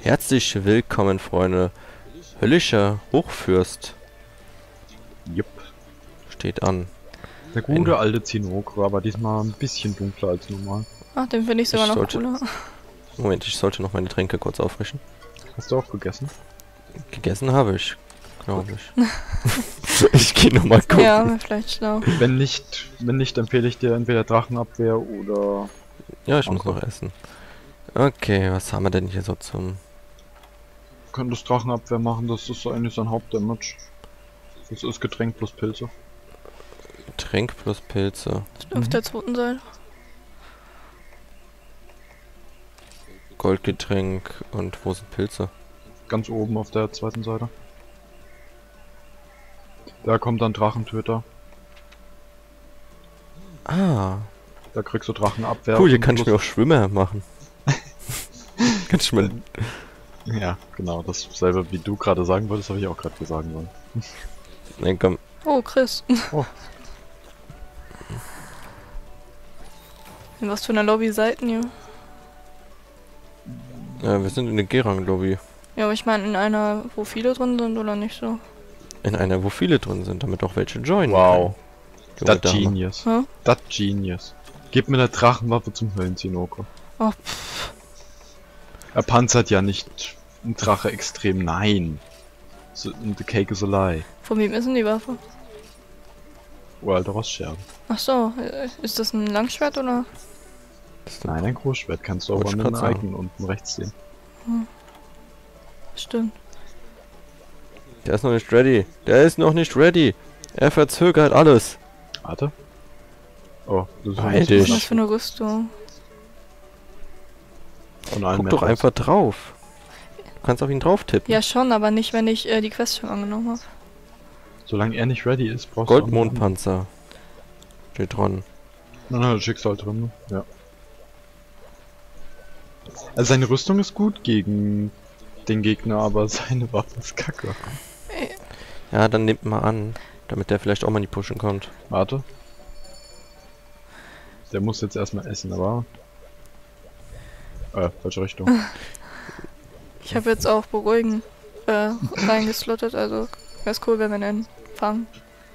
Herzlich willkommen, Freunde. Höllischer Hochfürst Jupp. steht an. Der gute alte Zinnober, aber diesmal ein bisschen dunkler als normal. Ach, den finde ich sogar noch sollte- cooler. Moment, ich sollte noch meine Tränke kurz auffrischen. Hast du auch gegessen? Gegessen habe ich, glaube ich. Ich gehe nochmal gucken. Ja, wäre vielleicht schlau. Wenn nicht, empfehle ich dir entweder Drachenabwehr oder... Ja, ich muss noch essen. Okay, was haben wir denn hier so zum... Du könntest Drachenabwehr machen, das ist eigentlich sein Hauptdamage. Das ist Getränk plus Pilze. Getränk plus Pilze. Auf der zweiten Seite. Goldgetränk und wo sind Pilze? Ganz oben auf der zweiten Seite. Da kommt dann Drachentöter. Ah, Da kriegst du Drachenabwehr. cool, hier und kann ich plus- mir auch Schwimmer machen. Kann ich mal... Ja, genau, dasselbe wie du gerade sagen wolltest, habe ich auch gerade sagen wollen. Nein, komm. Oh, Chris. Oh. In was für einer Lobby seid ihr? Wir sind in der Gerang-Lobby. Ja, aber ich meine in einer, wo viele drin sind oder nicht so? In einer, wo viele drin sind, damit auch welche joinen. Wow. Junge Das Dame. Genius. Hm? Das Genius. Gib mir eine Drachenwaffe zum Höllenzinoko. Oh, Er panzert ja nicht ein Drache extrem, nein. So, the cake is a lie. von wem ist denn die Waffe? Oh, alter Rostscherben. Ach so, ist das ein Langschwert oder? Nein, ein Großschwert kannst du Wollte aber ich an den grad sagen. Icon unten rechts sehen. Stimmt. Der ist noch nicht ready. Der ist noch nicht ready. Er verzögert alles. Warte. Oh, das ist Beeil Was dich. ist das für eine Rüstung? von allen Guck doch Methods. einfach drauf. Du kannst auf ihn drauf tippen. Ja schon, aber nicht, wenn ich die Quest schon angenommen habe. Solange er nicht ready ist, brauchst du auch nicht Goldmondpanzer. Steht dran. an- Nein, das Schicksal drin, ne? Ja. Also seine Rüstung ist gut gegen den Gegner, aber seine Waffe ist kacke. Ja, dann nimmt mal an, damit der vielleicht auch mal in die Pushen kommt. Warte. Der muss jetzt erstmal essen, aber... falsche Richtung. Ich habe jetzt auch beruhigen reingeslottet, also wäre es cool, wenn wir den fangen.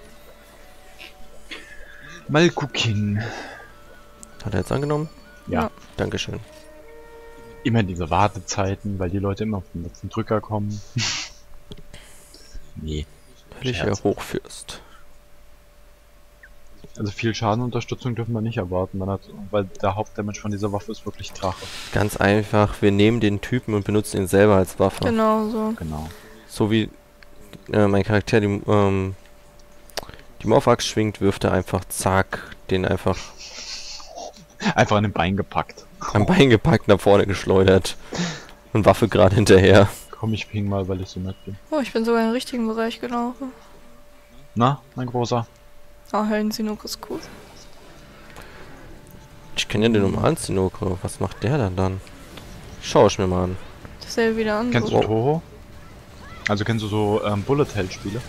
Mal gucken. Hat er jetzt angenommen? Ja. Dankeschön. Immer diese Wartezeiten, weil die Leute immer auf den letzten Drücker kommen. Nee. Höllischer Scherz. Hochfürst. Also viel Schadenunterstützung dürfen wir nicht erwarten, weil der Hauptdamage von dieser Waffe ist wirklich Drache. Ganz einfach, wir nehmen den Typen und benutzen ihn selber als Waffe. Genau so. Genau. So wie mein Charakter die Morph-Axt schwingt, wirft er einfach zack, den einfach Einfach an den Bein gepackt. am Bein gepackt, nach vorne geschleudert. Und Waffe gerade hinterher. Komm, ich ping mal, weil ich so nett bin. Oh, ich bin sogar in den richtigen Bereich gelaufen. Na, mein Großer? Ah, Höllensinuk ist cool. Ich kenne ja den normalen Zinnober. Was macht der dann? Schau ich mir mal an. Dasselbe wieder an. Kennst so. du Toho? Also kennst du so Bullet Hell Spiele?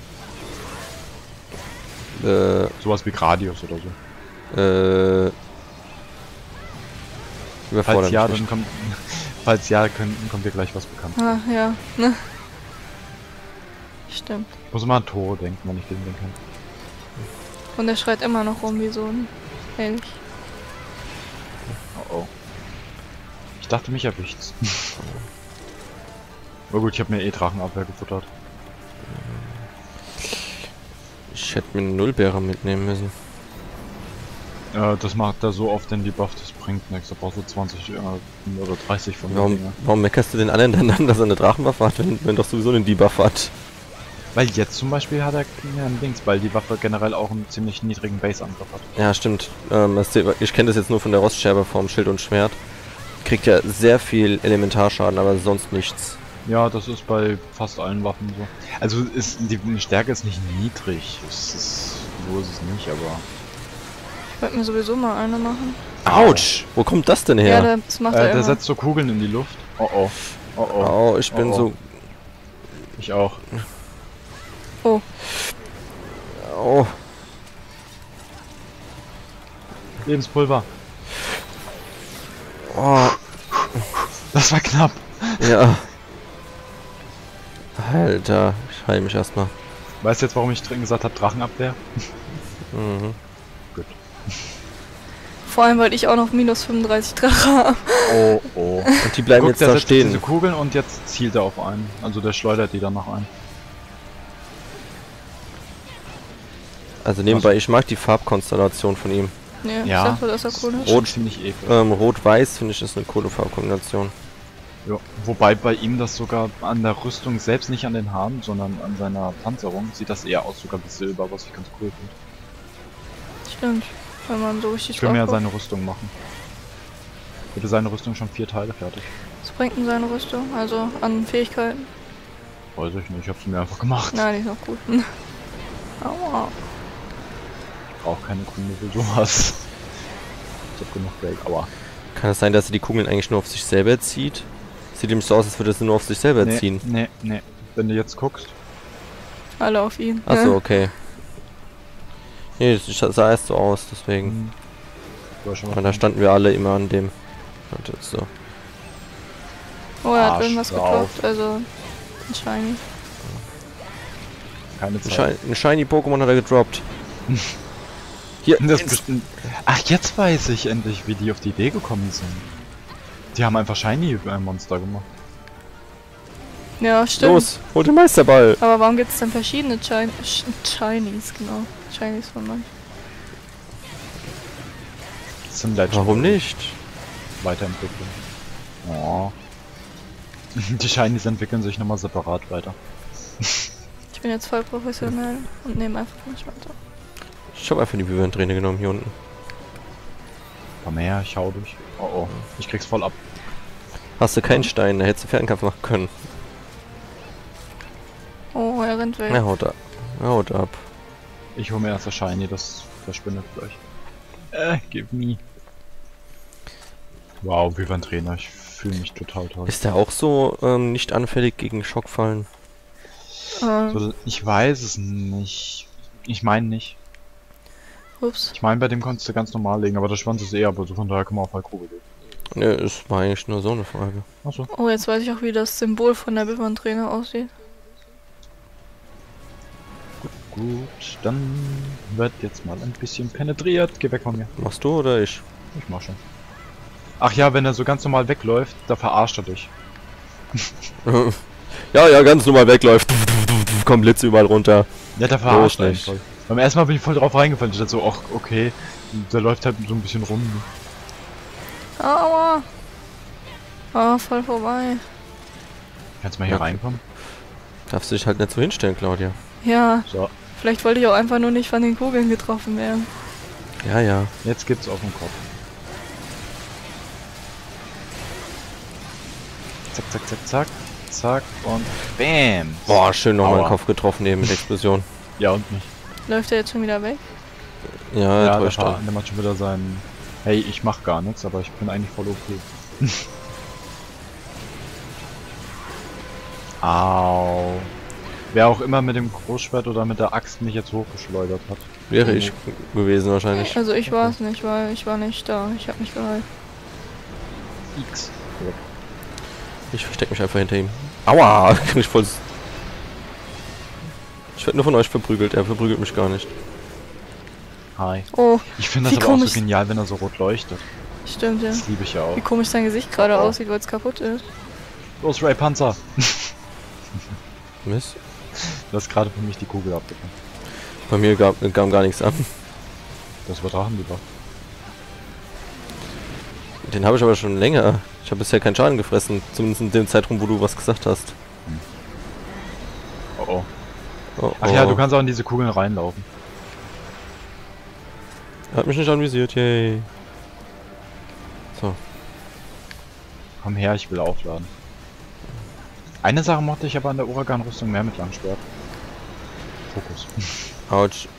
Sowas wie Gradius oder so. Überfordert Falls ja, mich dann nicht. kommt... Falls ja, kommt dir gleich was bekannt. Ah, ja. Ne? Stimmt. Ich muss immer an Toho denken, wenn ich den denke. Und er schreit immer noch rum wie so ein Elch. Oh oh. Ich dachte, mich erwischt's. Aber gut, ich habe mir eh Drachenabwehr gefuttert. Ich hätte mir eine Nullbeere mitnehmen müssen. Das macht er so oft den Debuff, das bringt nichts. Da brauchst du 20 oder 30 von den Warum meckerst du den anderen dann an, dass er eine Drachenwaffe hat, wenn doch sowieso einen Debuff hat? Weil jetzt zum Beispiel hat er ein Dings, weil die Waffe generell auch einen ziemlich niedrigen Base-Angriff hat. Ja, stimmt. Ich kenne das jetzt nur von der Rostscherbe vom Schild und Schwert. Kriegt ja sehr viel Elementarschaden, aber sonst nichts. Ja, das ist bei fast allen Waffen so. Also die Stärke ist nicht niedrig. So ist es nicht, aber... Ich wollte mir sowieso mal eine machen. Autsch! Wo kommt das denn Ja, her? das macht er der immer. setzt so Kugeln in die Luft. Oh oh. Oh oh. Oh, ich bin Oh, oh. so... Ich auch. Oh, Oh. Lebenspulver. Oh. Das war knapp. Ja. Alter, ich heile mich erstmal. Weißt du jetzt, warum ich drin gesagt habe, Drachenabwehr? Mhm. Gut. Vor allem, weil ich auch noch minus 35 Drache habe. Oh, oh. Und die bleiben Guck, jetzt der da setzt stehen. diese Kugeln und jetzt zielt er auf einen. Also der schleudert die dann noch ein. Also nebenbei, ich mag die Farbkonstellation von ihm. Nee, Ja. ich dachte, dass er cool ist. Rot. Ziemlich eklig. Rot-Weiß finde ich ist eine coole Farbkombination. Ja. Wobei bei ihm das sogar an der Rüstung, selbst nicht an den Haaren, sondern an seiner Panzerung, sieht das eher aus sogar wie Silber, was ich ganz cool finde. Stimmt, wenn man so richtig Ich will mir ja drauf guckt. seine Rüstung machen. Hätte seine Rüstung schon 4 Teile fertig. Was bringt denn seine Rüstung? Also an Fähigkeiten? Weiß ich nicht, ich hab's mir einfach gemacht. Nein, die ist noch gut. Aua. Ich brauch keine Kunde für sowas. Ich hab genug Geld, aber. Kann es sein, dass sie die Kugeln eigentlich nur auf sich selber zieht? Sieht nämlich so aus, als würde sie nur auf sich selber ziehen. Nee. Wenn du jetzt guckst. Alle auf ihn. Achso, okay. Nee, das sah erst so aus, deswegen. Du hast schon Und da standen wir alle immer an dem. Und jetzt so. Oh, er hat Arsch irgendwas drauf. gedroppt, also ein Shiny. Keine Zeit. Ein Shiny Pokémon hat er gedroppt. Hier, Das bestimmt. Ach, jetzt weiß ich endlich, wie die auf die Idee gekommen sind. Die haben einfach Shiny über ein Monster gemacht. Ja, stimmt. los, hol den Meisterball. Aber warum gibt es denn verschiedene Shinies, genau. Shinies von euch. Das sind Legend. Warum nicht? Weiterentwickeln. Oh. Die Shinies entwickeln sich nochmal separat weiter. Ich bin jetzt voll professionell und nehme einfach nicht weiter. Ich habe einfach die Vivian-Träne genommen hier unten. Komm her, ich hau dich. Oh oh, ich krieg's voll ab. Hast du keinen Stein, da hättest du Fernkampf machen können. Oh, er rennt weg. Er haut ab. Er haut ab. Ich hol mir erst das Shiny, das verschwindet gleich. Give me. Wow, wie ein Trainer, ich fühle mich total toll. Ist der auch so nicht anfällig gegen Schockfallen? So, ich weiß es nicht. Ich meine nicht. Ups. Ich meine, bei dem konntest du ganz normal legen, aber der Schwanz ist aber so, von daher kann man auf Halbkugel legen. Ne, es war eigentlich nur so eine Frage. Achso. Oh, jetzt weiß ich auch, wie das Symbol von der Biffern-Trainer aussieht. Gut, dann wird jetzt mal ein bisschen penetriert. Geh weg von mir. Machst du oder ich? Ich mach schon. Ach ja, wenn er so ganz normal wegläuft, da verarscht er dich. Ja, ganz normal wegläuft. Kommt Blitze überall runter. Ja, der verarscht nicht. dich voll. Beim ersten Mal bin ich voll drauf reingefallen. Ich dachte so, ach, okay. Der läuft halt so ein bisschen rum. Aua. Ah, voll vorbei. Kannst du mal hier Ja. reinkommen? Darfst du dich halt nicht so hinstellen, Claudia. Ja, So, vielleicht wollte ich auch einfach nur nicht von den Kugeln getroffen werden. Ja. jetzt gibt's auf den Kopf. Zack, zack, zack, zack. Zack und BAM! Boah, schön nochmal Aua. den Kopf getroffen neben mit Explosion. Ja, und nicht. Läuft er jetzt schon wieder weg? Ja, Ja, täuscht er. der macht schon wieder seinen... Hey, ich mach gar nichts, aber ich bin eigentlich voll okay. Au. Wer auch immer mit dem Großschwert oder mit der Axt mich jetzt hochgeschleudert hat. Wäre ich gewesen wahrscheinlich. Also ich war es nicht, weil ich war nicht da. Ich habe mich geheilt. X. Ich versteck mich einfach hinter ihm. Aua! Ich voll. Ich werde nur von euch verprügelt, er verprügelt mich gar nicht. Hi. Oh, Ich finde Wie das aber auch so komisch. genial, wenn er so rot leuchtet. stimmt ja. Das liebe ich ja auch. Wie komisch sein Gesicht gerade Oh. aussieht, weil es kaputt ist. Los, Ray Panzer! Mist. Du hast gerade für mich die Kugel abbekommen. Bei mir kam gar nichts an. Das war Drachenlieber. Den habe ich aber schon länger. Ich habe bisher keinen Schaden gefressen. Zumindest in dem Zeitraum, wo du was gesagt hast. Oh oh. Oh, Ach ja, oh. du kannst auch in diese Kugeln reinlaufen. Er hat mich nicht anvisiert, yay. So. Komm her, ich will aufladen. Eine Sache mochte ich aber an der Uragan-Rüstung mehr mit Langschwert. Fokus. Autsch.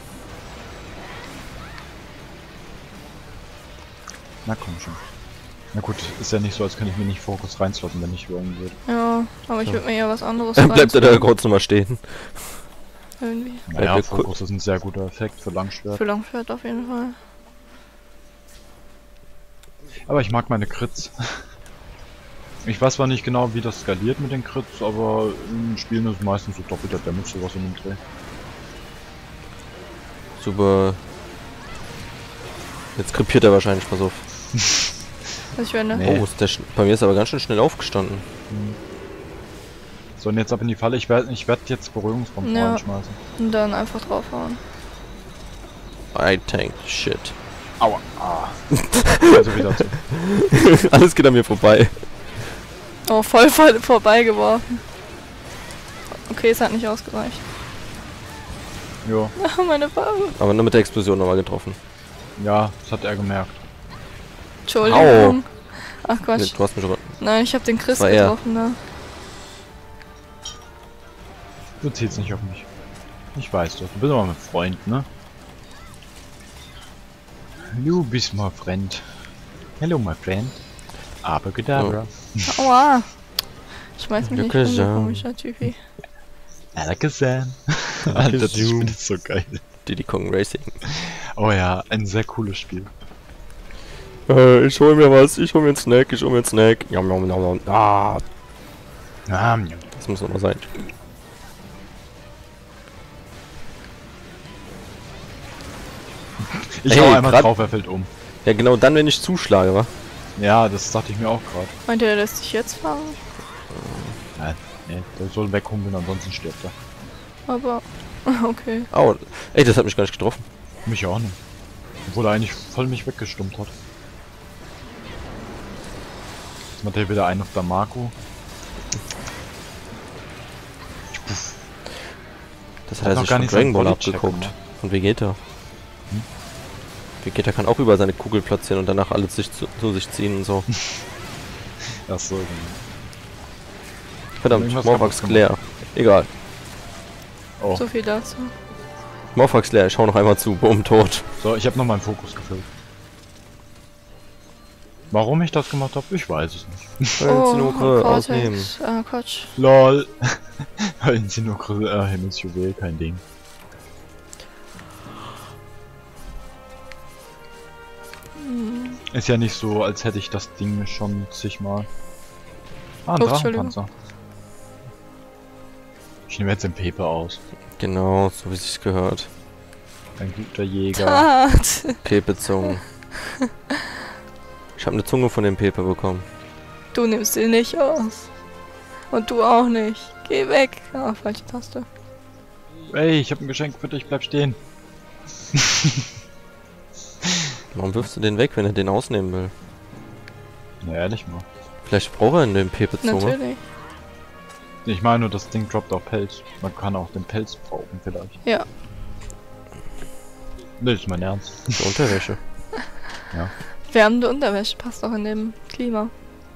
Na komm schon. Na gut, ist ja nicht so, als könnte ich mir nicht Fokus reinslotten, wenn ich wollen würde. Ja, aber ich So. würde mir ja was anderes Dann bleibt er da reinziehen, kurz nochmal stehen. irgendwie. Naja, wir Fokus ist ein sehr guter Effekt für Langschwert. Für Langschwert auf jeden Fall. Aber ich mag meine Crits. Ich weiß zwar nicht genau, wie das skaliert mit den Crits, aber in Spielen ist es meistens so doppelter Damage, sowas in dem Dreh. Super. Jetzt krepiert er wahrscheinlich, pass auf. Was ich wende. Nee. Oh, ist der bei mir ist er aber ganz schön schnell aufgestanden. So, und jetzt ab in die Falle. Ich werd jetzt Beruhigungsbomben Ja. reinschmeißen. Und dann einfach draufhauen. I tank shit. Aua. Ah. Also wieder zu. Alles geht an mir vorbei. Oh, voll vorbeigeworfen. Okay, es hat nicht ausgereicht. Jo. Meine Farbe. Aber nur mit der Explosion nochmal getroffen. Ja, das hat er gemerkt. Entschuldigung. Ach Nee, Quatsch. du hast mich aber... Nein, ich hab den Chris War er. getroffen, ne? Du ziehst nicht auf mich. Ich weiß doch. Du bist aber mein Freund, ne? Du bist mein Freund. Hello, my friend. Abracadabra. Aua. Schmeiß mich nicht Danke, hin, du Jean. komischer Typi. Alakazam. Alter, das Spiel ist so geil. Diddy Kong Racing. Oh ja, ein sehr cooles Spiel. Ich hol mir was, ich hol mir einen Snack, ich hol mir einen Snack. Jam, jam, jam, jam. Ah, das muss nochmal sein. Ich Hey, hau einmal grad- drauf, er fällt um. Ja, genau dann, wenn ich zuschlage, wa? Ja, das dachte ich mir auch gerade. Meint ihr, er lässt sich jetzt fahren? Nein, nee, der soll weghumpeln, ansonsten stirbt er. Aber, okay. Au, ey, das hat mich gar nicht getroffen. Mich auch nicht. Obwohl er eigentlich voll mich weggestummt hat. Jetzt macht er wieder einen auf der Marco. Das Hat hat er noch sich gar von nicht Dragon seinen Ball Bodycheck abgeguckt. gemacht. Von Vegeta. Vegeta kann auch über seine Kugel platzieren und danach alles zu sich ziehen und so. Ach so, genau. Verdammt, Irgendwas Morphax kaputt leer. Egal. Oh, So viel dazu. Morphax leer, ich hau noch einmal zu, boom, tot. so, ich habe noch meinen Fokus gefüllt. Warum ich das gemacht habe, ich weiß es nicht. Zinokre ausnehmen. Cortex. Ah, Quatsch. LOL. Sinokre, Himmelsjuwel, kein Ding. Ist ja nicht so, als hätte ich das Ding schon zigmal. Ah, ein Oh, Entschuldigung. Drachenpanzer. Ich nehme jetzt den Pepe aus. Genau, so wie sich's gehört. Ein guter Jäger. Tat. Pepe-Zungen. Ich habe eine Zunge von dem Pepe bekommen. Du nimmst sie nicht aus. Und du auch nicht. Geh weg. Ah, falsche Taste. Ey, ich habe ein Geschenk für dich, bleib stehen. Warum wirfst du den weg, wenn er den ausnehmen will? Na, ehrlich mal. Vielleicht braucht er eine Pepe-Zunge. Natürlich. Ich meine nur, das Ding droppt auch Pelz. Man kann auch den Pelz brauchen, vielleicht. Ja. Nee, ist mein Ernst. Die Unterwäsche. Ja. Wärmende Unterwäsche passt auch in dem Klima.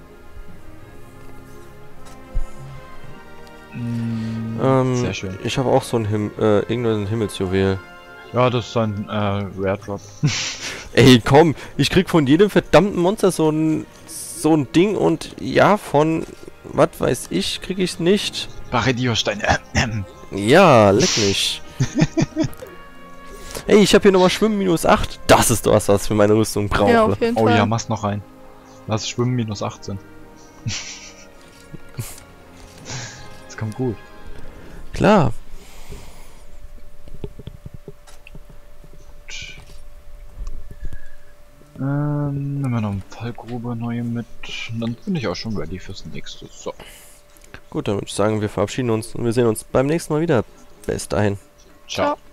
Sehr schön. Ich habe auch so ein irgendein Himmelsjuwel. Ja, das ist ein Rare Drop. Ey, komm, ich krieg von jedem verdammten Monster so ein Ding und ja, von was weiß ich, krieg ich's nicht. Barrediostein. Ja, leck mich. Ey, ich habe hier nochmal Schwimmen -8. Das ist doch was ich für meine Rüstung brauche. Ja, auf jeden Oh Fall. ja, mach's noch rein. Lass schwimmen -18. Das kommt gut. Klar. Nehmen wir noch eine Fallgrube neue mit. Und dann bin ich auch schon ready fürs nächste. So. Gut, dann würde ich sagen, wir verabschieden uns und wir sehen uns beim nächsten Mal wieder. Bis dahin. Ciao. Ciao.